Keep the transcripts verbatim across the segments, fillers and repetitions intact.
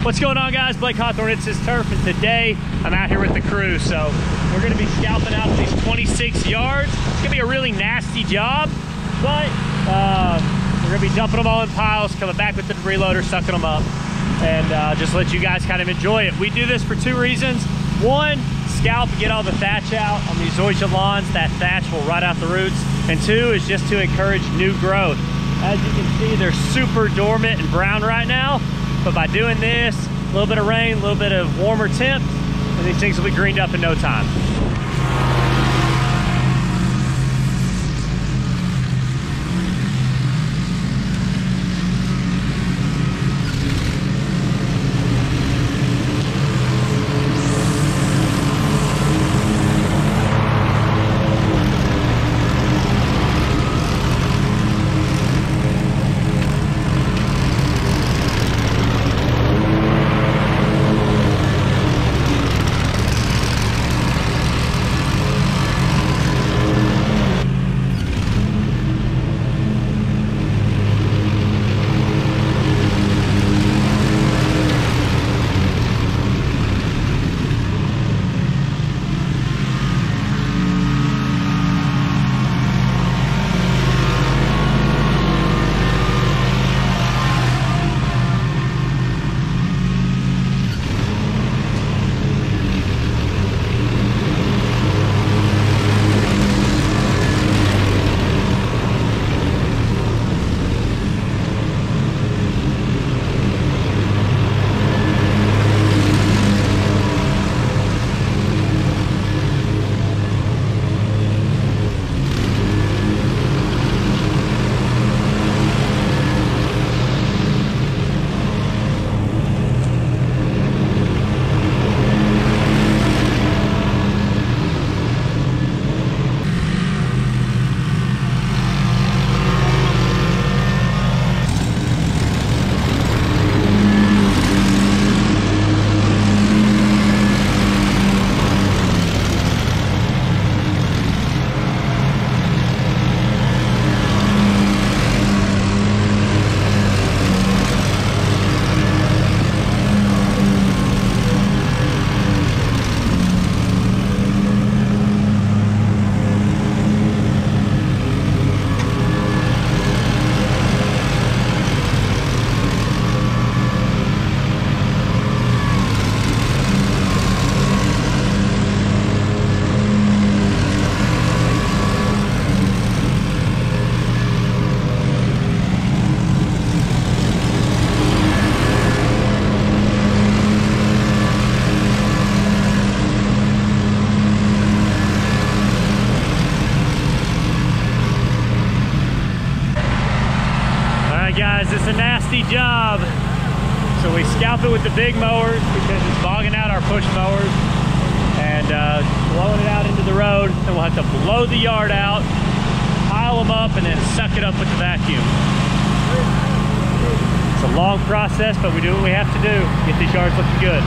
What's going on, guys? Blake Hawthorn, Itshisturf, and today I'm out here with the crew. So we're gonna be scalping out these twenty-six yards. It's gonna be a really nasty job, but uh, we're gonna be dumping them all in piles, coming back with the debris loader, sucking them up, and uh, just let you guys kind of enjoy it. We do this for two reasons. One, scalp and get all the thatch out on these zoysia lawns. That thatch will rot out the roots. And two is just to encourage new growth. As you can see, they're super dormant and brown right now. But by doing this, a little bit of rain, a little bit of warmer temps, and these things will be greened up in no time. Guys, it's a nasty job. So we scalp it with the big mowers because it's bogging out our push mowers and uh, blowing it out into the road. Then we'll have to blow the yard out, pile them up, and then suck it up with the vacuum. It's a long process, but we do what we have to do. Get these yards looking good.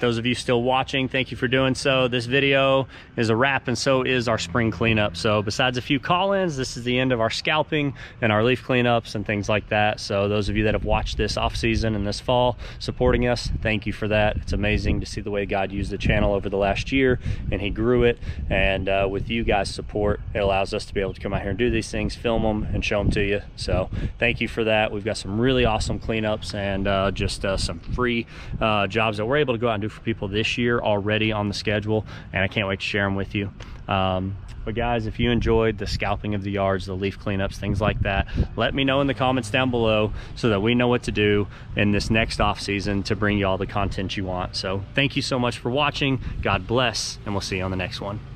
those of you still watching, thank you for doing so. This video is a wrap, and so is our spring cleanup. So besides a few call-ins, this is the end of our scalping and our leaf cleanups and things like that. So those of you that have watched this off season and this fall supporting us, thank you for that. It's amazing to see the way God used the channel over the last year, and he grew it. And uh, with you guys' support, it allows us to be able to come out here and do these things, film them and show them to you. So thank you for that. We've got some really awesome cleanups and uh, just uh, some free uh, jobs that we're able to go out and do for people this year already on the schedule, and I can't wait to share them with you. Um, but guys, if you enjoyed the scalping of the yards, the leaf cleanups, things like that, let me know in the comments down below so that we know what to do in this next off season to bring you all the content you want. So thank you so much for watching. God bless, and we'll see you on the next one.